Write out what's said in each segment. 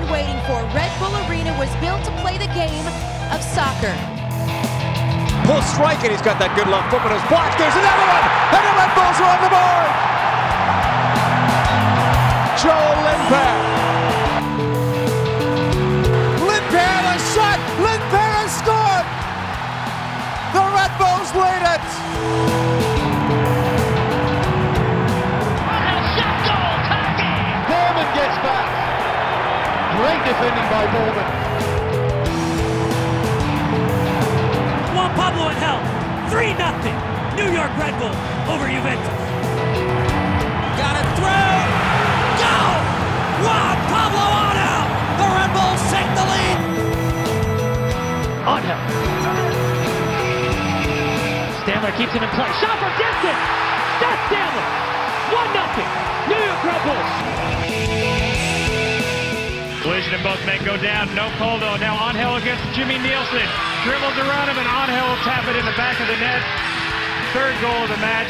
been waiting for. Red Bull Arena was built to play the game of soccer. Pull strike, and he's got that good left foot, but it's blocked. There's another one, and the Red Bulls are on the board. Joel Lindberg. Lindberg has shot. Lindberg has scored. The Red Bulls lead it. Bowman gets back. Great defending by Bowman. Juan Pablo in hell. 3-0. New York Red Bull over Juventus. Got it through. Go! Juan Pablo Angel. The Red Bulls take the lead. Angel. Stanley keeps it in play. Shot from distance. That's Stanley. 1-0. New York Red Bulls. Collision and both men go down. No call though. Now Angel against Jimmy Nielsen. Dribbles around him and Angel will tap it in the back of the net. Third goal of the match.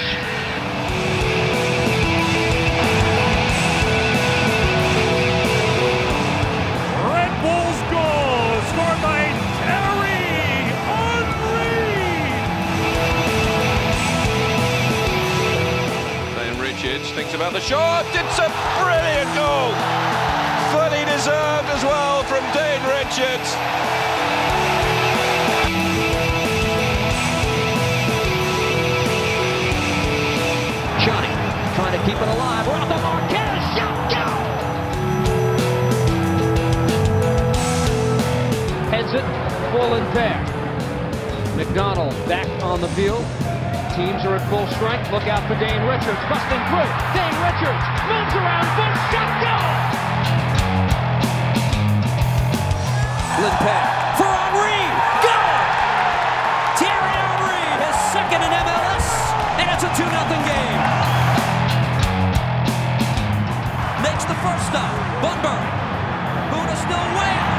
Red Bulls goal scored by Thierry Henry. Dane Richards thinks about the shot. It's a brilliant goal. Fully deserved as well from Dane Richards. Johnny trying to keep it alive. Rafa Marquez. Shot. Go! Heads it. Full and pair. McDonald back on the field. Teams are at full strength. Look out for Dane Richards. Busting through. Dane Richards moves around. Boom. Shot. Go! Lindberg for Henry. Go! Thierry Henry, his second in MLS, and it's a 2-0 game. Makes the first stop. Bunbury. Buddha still way out.